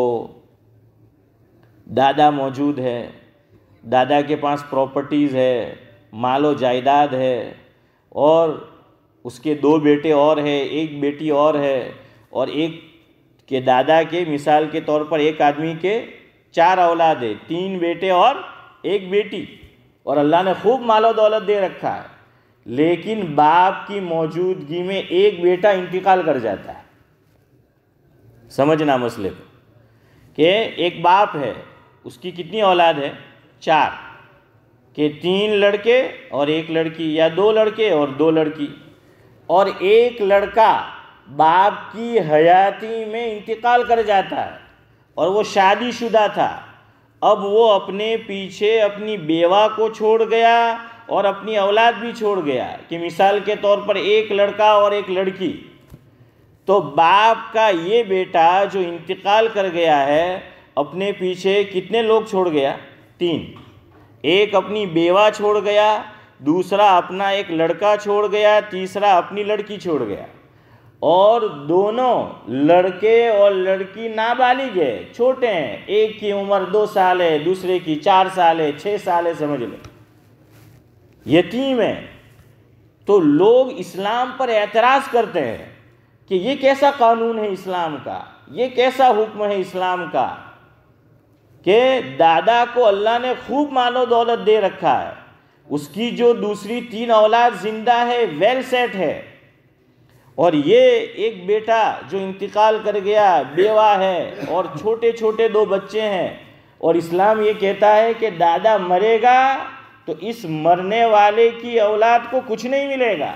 دادا موجود ہے، دادا کے پاس پراپرٹیز ہے، مال و جائیداد ہے، اور اس کے دو بیٹے اور ہیں، ایک بیٹی اور ہے، اور ایک کے دادا کے مثال کے طور پر ایک آدمی کے چار اولاد ہے، تین بیٹے اور ایک بیٹی، اور اللہ نے خوب مال و دولت دے رکھا ہے، لیکن باپ کی موجودگی میں ایک بیٹا انتقال کر جاتا ہے۔ سمجھنا مسئلے کو، کہ ایک باپ ہے، اس کی کتنی اولاد ہے؟ چار، کہ تین لڑکے اور ایک لڑکی، یا دو لڑکے اور دو لڑکی، اور ایک لڑکا باپ کی حیاتی میں انتقال کر جاتا ہے اور وہ شادی شدہ تھا، اب وہ اپنے پیچھے اپنی بیوہ کو چھوڑ گیا اور اپنی اولاد بھی چھوڑ گیا، کہ مثال کے طور پر ایک لڑکا اور ایک لڑکی، تو باپ کا یہ بیٹا جو انتقال کر گیا ہے اپنے پیچھے کتنے لوگ چھوڑ گیا؟ تین، ایک اپنی بیوہ چھوڑ گیا، دوسرا اپنا ایک لڑکا چھوڑ گیا، تیسرا اپنی لڑکی چھوڑ گیا، اور دونوں لڑکے اور لڑکی نابالغ ہے، چھوٹے ہیں، ایک کی عمر دو سال ہے، دوسرے کی چار سال ہے، چھ سال ہے، سمجھ لیں، یتیم ہے۔ تو لوگ اسلام پر اعتراض کرتے ہیں کہ یہ کیسا قانون ہے اسلام کا، یہ کیسا حکم ہے اسلام کا، کہ دادا کو اللہ نے خوب مال و دولت دے رکھا ہے، اس کی جو دوسری تین اولاد زندہ ہے، ویل سیٹ ہے، اور یہ ایک بیٹا جو انتقال کر گیا، بیوہ ہے اور چھوٹے چھوٹے دو بچے ہیں، اور اسلام یہ کہتا ہے کہ دادا مرے گا تو اس مرنے والے کی اولاد کو کچھ نہیں ملے گا۔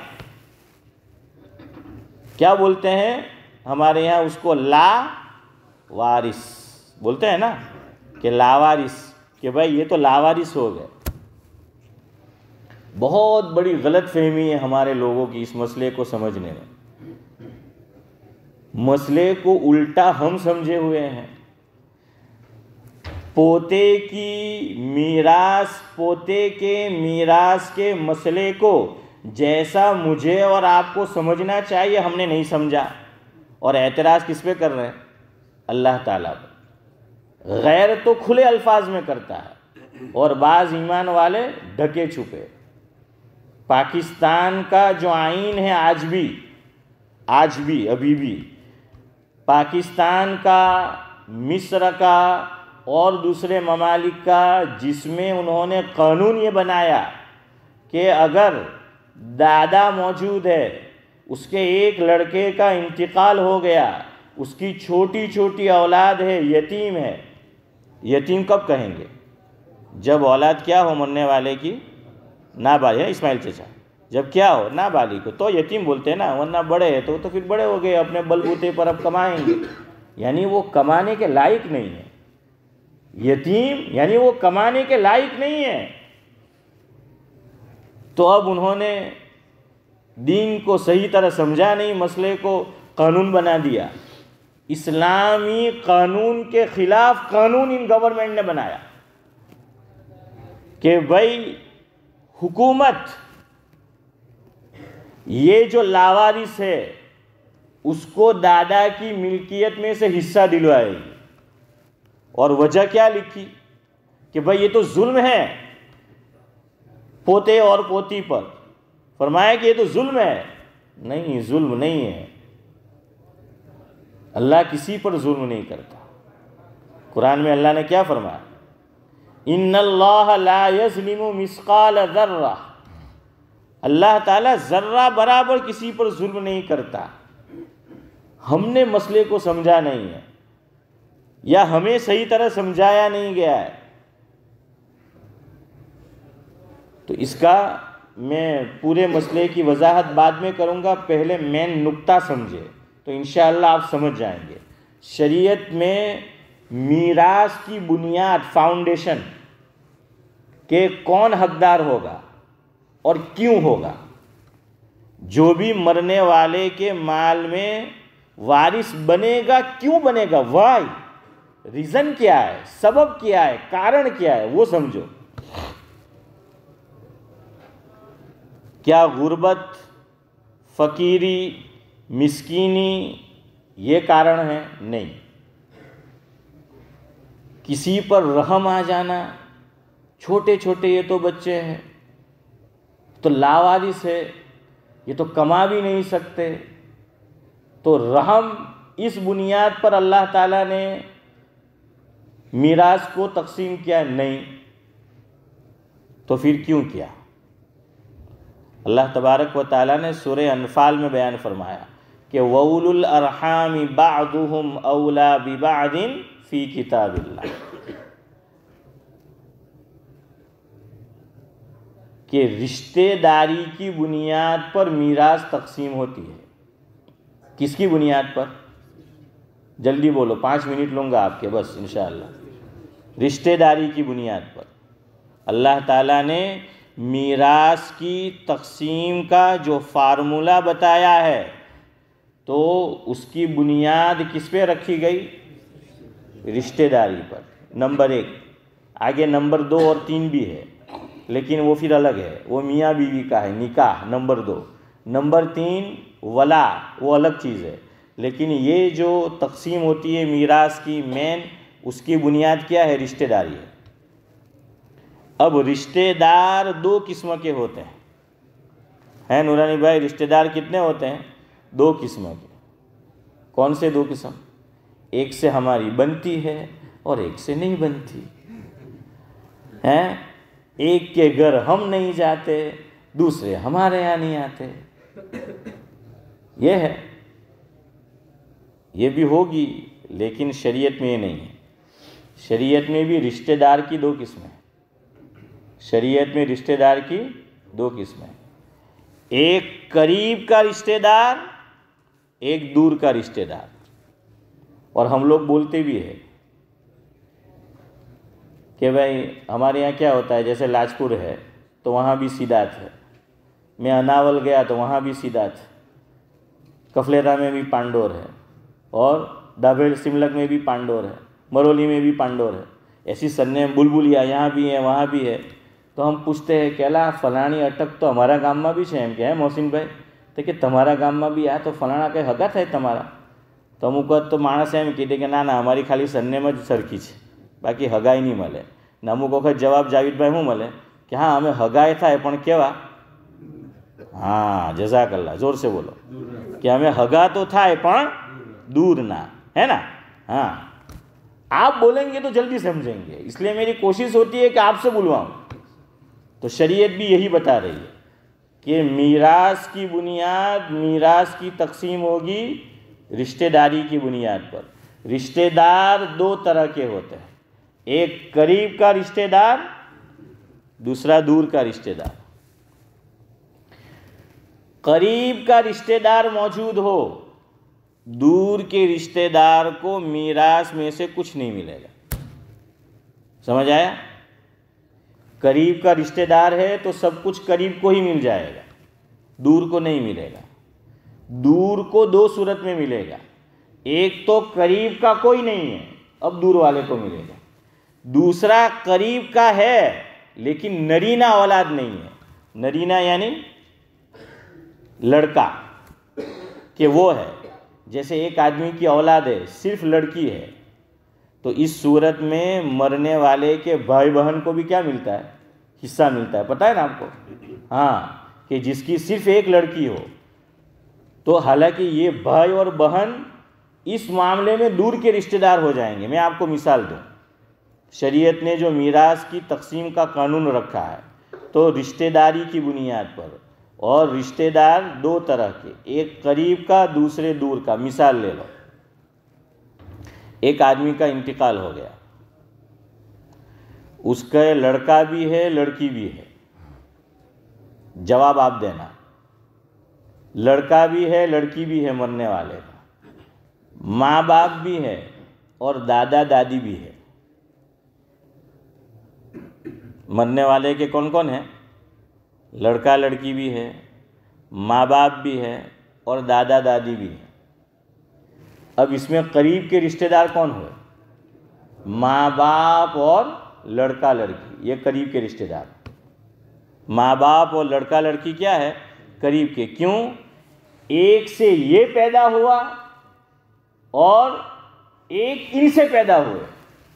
کیا بولتے ہیں ہمارے یہاں اس کو؟ لا وارث بولتے ہیں نا، کہ لاوارث، کہ بھائی یہ تو لاوارث ہو گئے۔ بہت بڑی غلط فہمی ہے ہمارے لوگوں کی اس مسئلے کو سمجھنے میں، مسئلے کو الٹا ہم سمجھے ہوئے ہیں۔ پوتے کی میراث، پوتے کے میراث کے مسئلے کو جیسا مجھے اور آپ کو سمجھنا چاہیے ہم نے نہیں سمجھا، اور اعتراض کس پہ کر رہے ہیں؟ اللہ تعالیٰ پہ۔ غیر تو کھلے الفاظ میں کرتا ہے، اور بعض ایمان والے ڈھکے چھپے۔ پاکستان کا جو آئین ہے آج بھی آج بھی ابھی بھی پاکستان کا، مصر کا اور دوسرے ممالک کا، جس میں انہوں نے قانون یہ بنایا کہ اگر دادا موجود ہے، اس کے ایک لڑکے کا انتقال ہو گیا، اس کی چھوٹی چھوٹی اولاد ہے، یتیم ہے۔ یتیم کب کہیں گے؟ جب اولاد کیا ہو مرنے والے کی؟ نابالغ ہے اسماعیل چچا، جب کیا ہو؟ نابالغ کو تو یتیم بولتے ہیں نا، ورنہ بڑے ہیں تو تو پھر بڑے ہو گئے، اپنے بل بوتے پر اب کمائیں گے، یعنی وہ کمانے کے لائق نہیں ہے۔ یتیم یعنی وہ کمانے کے لائق نہیں ہے، تو اب انہوں نے دین کو صحیح طرح سمجھا نہیں، مسئلے کو قانون بنا دیا. اسلامی قانون کے خلاف قانون ان گورنمنٹ نے بنایا کہ بھائی حکومت یہ جو لاوارث ہے اس کو دادا کی ملکیت میں سے حصہ دلوائے گی. اور وجہ کیا لکھی کہ بھائی یہ تو ظلم ہے پوتے اور پوتی پر. فرمایا کہ یہ تو ظلم ہے. نہیں، ظلم نہیں ہے. اللہ کسی پر ظلم نہیں کرتا. قرآن میں اللہ نے کیا فرمایا؟ ان اللہ لا یظلم مثقال ذرہ. اللہ تعالیٰ ذرہ برابر کسی پر ظلم نہیں کرتا. ہم نے مسئلے کو سمجھا نہیں ہے یا ہمیں صحیح طرح سمجھایا نہیں گیا ہے. تو اس کا میں پورے مسئلے کی وضاحت بعد میں کروں گا، پہلے مین نقطہ سمجھے تو انشاءاللہ آپ سمجھ جائیں گے. شریعت میں میراث کی بنیاد، فاؤنڈیشن کہ کون حقدار ہوگا اور کیوں ہوگا. جو بھی مرنے والے کے مال میں وارث بنے گا، کیوں بنے گا، وائی، ریزن کیا ہے، سبب کیا ہے، کارن کیا ہے، وہ سمجھو. کیا غربت، فقیری، مسکینی یہ کارن ہے؟ نہیں. کسی پر رحم آ جانا، چھوٹے چھوٹے یہ تو بچے ہیں تو لاوارث ہے، یہ تو کما بھی نہیں سکتے، تو رحم اس بنیاد پر اللہ تعالیٰ نے میراث کو تقسیم کیا؟ نہیں. تو پھر کیوں کیا؟ اللہ تبارک و تعالیٰ نے سورہ انفال میں بیان فرمایا کہ وَأُولُو الْأَرْحَامِ بَعْضُهُمْ أَوْلَى بِبَعْضٍ فِي كِتَابِ اللَّهِ، کہ رشتہ داری کی بنیاد پر میراث تقسیم ہوتی ہے. کس کی بنیاد پر؟ جلدی بولو، پانچ منٹ لوں گا آپ کے بس انشاءاللہ. رشتہ داری کی بنیاد پر اللہ تعالیٰ نے میراث کی تقسیم کا جو فارمولہ بتایا ہے تو اس کی بنیاد کس پہ رکھی گئی؟ رشتہ داری پر. نمبر ایک. آگے نمبر دو اور تین بھی ہے لیکن وہ پھر الگ ہے، وہ میاں بیوی کا ہے، نکاح نمبر دو. نمبر تین ولا، وہ الگ چیز ہے. لیکن یہ جو تقسیم ہوتی ہے میراث کی مین، اس کی بنیاد کیا ہے؟ رشتہ داری ہے. اب رشتہ دار دو قسم کے ہوتے ہیں. ہیں نورانی بھائی، رشتہ دار کتنے ہوتے ہیں؟ دو قسم کے. کون سے دو قسم؟ ایک سے ہماری بنتی ہے اور ایک سے نہیں بنتی. ہیں ایک کے گھر ہم نہیں جاتے، دوسرے ہمارے یہاں نہیں آتے. یہ ہے، یہ بھی ہوگی لیکن شریعت میں یہ نہیں ہے. شریعت میں بھی رشتہ دار کی دو قسمیں. شریعت میں رشتہ دار کی دو قسمیں، ایک قریب کا رشتہ دار، ایک دور کا رشتہ دار. اور ہم لوگ بولتے بھی ہیں کہ بھائی ہمارے یہاں کیا ہوتا ہے، جیسے لاجپور ہے تو وہاں بھی سیدات ہے، میں اناول گیا تو وہاں بھی سیدات ہے، کفلیرا میں بھی پانڈور ہے، اور ڈابیل سملک میں بھی پانڈور ہے، مرولی میں بھی پانڈور ہے. ایسی سنے بلبلیا یہاں بھی ہیں وہاں بھی ہے. تو ہم پوچھتے ہیں کہ لا فلانی اٹک تو ہمارا گام میں بھی ہے. ہم کیا ہے محسن بھائی تو کہ تمہارا گام میں بھی آ تو فلانا کہ હગા થાય તમારા. તો અમુક વખત તો માણસ એમ કીધે કે ના ના અમારી ખાલી સરનેમ જ સરખી છે, બાકી હગાઈ નહીં મળે. ને અમુક વખત જવાબ જાવીદભાઈ શું મળે કે હા અમે હગાઈ થાય પણ કેવા? હા જઝાકલ્લા, જોર से બોલો કે અમે હગા તો થાય પણ दूर ना, है ना. हाँ, आप बोलेंगे तो जल्दी समझेंगे, इसलिए मेरी कोशिश होती है कि आपसे बुलवाऊं. तो शरीयत भी यही बता रही है कि मीरास की बुनियाद, मीरास की तकसीम होगी रिश्तेदारी की बुनियाद पर. रिश्तेदार दो तरह के होते हैं, एक करीब का रिश्तेदार, दूसरा दूर का रिश्तेदार. करीब का रिश्तेदार मौजूद हो, दूर के रिश्तेदार को मीरास में से कुछ नहीं मिलेगा. समझ आया? قریب کا رشتہ دار ہے تو سب کچھ قریب کو ہی مل جائے گا، دور کو نہیں ملے گا۔ دور کو دو صورت میں ملے گا، ایک تو قریب کا کوئی نہیں ہے، اب دور والے کو ملے گا۔ دوسرا قریب کا ہے لیکن نرینہ اولاد نہیں ہے۔ نرینہ یعنی لڑکا، کہ وہ ہے، جیسے ایک آدمی کی اولاد ہے صرف لڑکی ہے، تو اس صورت میں مرنے والے کے بھائی بہن کو بھی کیا ملتا ہے؟ حصہ ملتا ہے، پتہ ہے نا آپ کو؟ ہاں، کہ جس کی صرف ایک لڑکی ہو، تو حالانکہ یہ بھائی اور بہن اس معاملے میں دور کے رشتہ دار ہو جائیں گے۔ میں آپ کو مثال دوں، شریعت نے جو میراث کی تقسیم کا قانون رکھا ہے تو رشتہ داری کی بنیاد پر، اور رشتہ دار دو طرح کے، ایک قریب کا دوسرے دور کا۔ مثال لے لو، ایک آدمی کا انتقال ہو گیا، اس کا لڑکا بھی ہے لڑکی بھی ہے، جواب آپ دینا۔ لڑکا بھی ہے لڑکی بھی ہے مرنے والے کا، ماں باپ بھی ہے اور دادا دادی بھی ہے۔ مرنے والے کے کون کون ہیں؟ لڑکا لڑکی بھی ہے، ماں باپ بھی ہے اور دادا دادی بھی ہے۔ اب اس میں قریب کے رشتہ دار کون ہوئے؟ ماں باپ اور لڑکا لڑکی، یہ قریب کے رشتہ دار۔ ماں باپ اور لڑکا لڑکی کیا ہے؟ قریب کے۔ کیوں؟ ایک سے یہ پیدا ہوا اور ایک ان سے پیدا ہوئے۔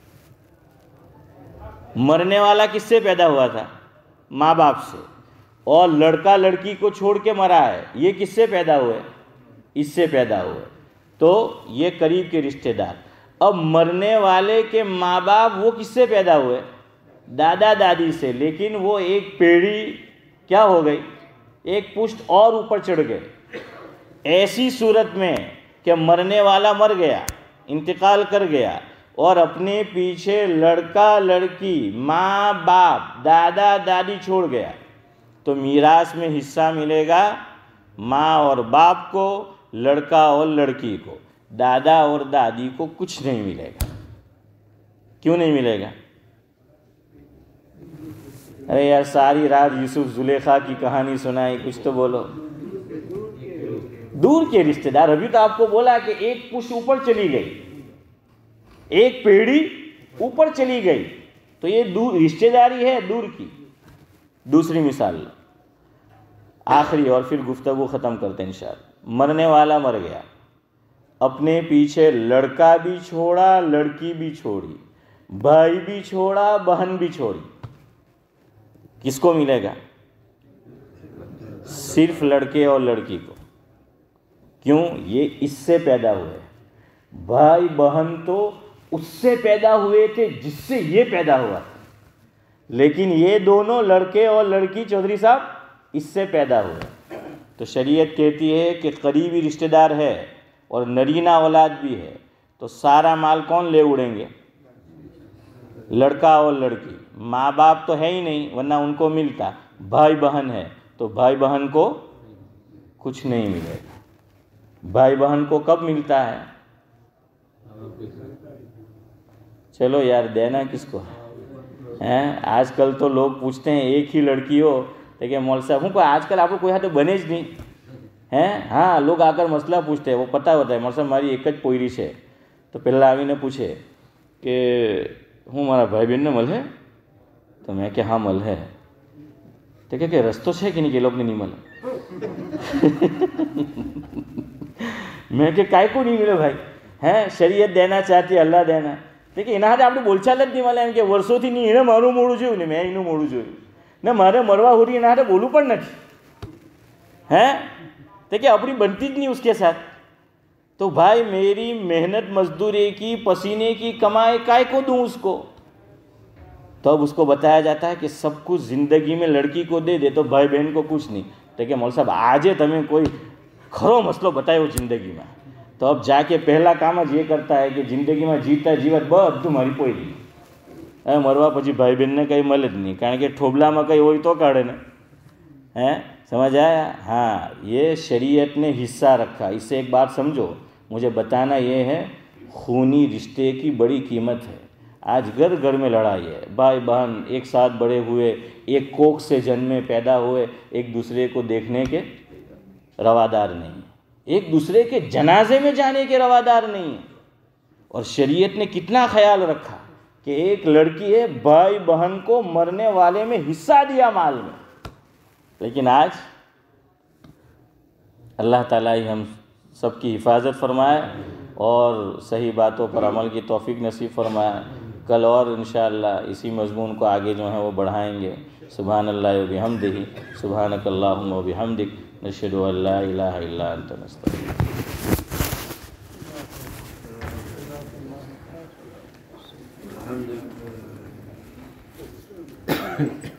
مرنے والا کس سے پیدا ہوا تھا؟ ماں باپ سے، اور لڑکا لڑکی کو چھوڑ کے مرا ہے، یہ کس سے پیدا ہوئے؟ اس سے پیدا ہوئے۔ تو یہ قریب کے رشتہ دار۔ اب مرنے والے کے ماں باپ وہ کس سے پیدا ہوئے؟ دادا دادی سے، لیکن وہ ایک پیڑھی کیا ہو گئی؟ ایک پشت اور اوپر چڑھ گئے۔ ایسی صورت میں کہ مرنے والا مر گیا، انتقال کر گیا، اور اپنے پیچھے لڑکا لڑکی ماں باپ دادا دادی چھوڑ گیا، تو میراث میں حصہ ملے گا ماں اور باپ کو، لڑکا اور لڑکی کو، دادا اور دادی کو کچھ نہیں ملے گا۔ کیوں نہیں ملے گا؟ ارے یار ساری رات یوسف زلیخا کی کہانی سنائی، کچھ تو بولو۔ دور کے رشتہ دار، ابھی تو آپ کو بولا کہ ایک پش اوپر چلی گئی، ایک پیڑھی اوپر چلی گئی، تو یہ دور رشتہ داری ہے دور کی۔ دوسری مثال لو، آخری، اور پھر گفتگو ختم کرتے ہیں انشاءاللہ۔ مرنے والا مر گیا، اپنے پیچھے لڑکا بھی چھوڑا لڑکی بھی چھوڑی، بھائی بھی چھوڑا بہن بھی چھوڑی، کس کو ملے گا؟ صرف لڑکے اور لڑکی کو۔ کیوں؟ یہ اس سے پیدا ہوئے۔ بھائی بہن تو اس سے پیدا ہوئے تھے جس سے یہ پیدا ہوا تھا، لیکن یہ دونوں لڑکے اور لڑکی چودھری صاحب اس سے پیدا ہوئے۔ تو شریعت کہتی ہے کہ قریبی رشتہ دار ہے اور نرینہ اولاد بھی ہے، تو سارا مال کون لے اڑیں گے؟ لڑکا اور لڑکی۔ ماں باپ تو ہے ہی نہیں ورنہ ان کو ملتا، بھائی بہن ہے تو بھائی بہن کو کچھ نہیں ملے گا۔ بھائی بہن کو کب ملتا ہے؟ چلو یار دینا کس کو ہے؟ آج کل تو لوگ پوچھتے ہیں ایک ہی لڑکی ہو، لیکن مول صاحب ہوں کو آج کل آپ کو کوئی ہاتھ بنے જ نہیں ہیں۔ ہاں لوگ آ کر مسئلہ پوچھتے ہیں، وہ پتہ ہوتا ہے مول صاحب ہماری ایک જ પોયરી છે، تو پہلا آوی نے پوچھے کہ ہوں મારા ભાઈ બહેન ને મળે، تو میں کہ ہاں مل ہے، تو کہ رستو છે کہ نہیں کہ لوگ نے نہیں ملے؟ میں کہ کائے کو نہیں ملے بھائی، ہیں شریعت دینا چاہتی ہے اللہ دینا، دیکھیں એના હાથે આપણે બોલચાલ જ નહીં મળે એમ કે વર્ષોથી નહીં એને મારું મોડું જોયું ને મેં એનું મોડું જોયું ને મારે મરવા હોરી એના હાથે બોલવું પણ નથી، ہیں تو کہ اپنی بنتی જ نہیں اس کے ساتھ۔ تو بھائی میری محنت مزدوری کی پسینے کی کمائی کائے کو دوں اس کو؟ تو اب اس کو بتایا جاتا ہے کہ سب کچھ زندگی میں لڑکی کو دے دے تو بھائی بہن کو کچھ نہیں۔ تو کہ مول صاحب آجے تمہیں کوئی کھرو مسئلو بتاયો زندگی میں، تو اب جا کے پہلا کام જ یہ کرتا ہے کہ زندگی میں જીવતા જીવત બધું મારી પોયરી، હવે મરવા પછી ભાઈ બહેનને કંઈ મળે જ નહીં، કારણ કે ઠોબલામાં કંઈ હોય તો કાઢે ને، ہیں سمجھ آیا؟ ہاں یہ شریعت نے حصہ رکھا۔ اس سے ایک بات سمجھو، مجھے بتانا یہ ہے خونی رشتے کی بڑی قیمت ہے۔ آج گھر گھر میں لڑائی ہے، بھائی بہن ایک ساتھ بڑے ہوئے، ایک کوکھ سے جنمے پیدا ہوئے، ایک دوسرے کو دیکھنے کے روادار نہیں ہیں، ایک دوسرے کے جنازے میں جانے کے روادار نہیں ہیں۔ اور شریعت نے کتنا خیال رکھا کہ ایک لڑکی ہے، بھائی بہن کو مرنے والے میں حصہ دیا مال میں، لیکن آج اللہ تعالیٰ ہی ہم سب کی حفاظت فرمائے اور صحیح باتوں پر عمل کی توفیق نصیب فرمائے۔ کل اور انشاءاللہ اسی مضمون کو آگے جو ہیں وہ بڑھائیں گے۔ سبحان اللہ و بحمدہ، سبحانک اللہم و بحمدک، نشہد ان لا الہ الا انت نستغفرک۔ الحمد للہ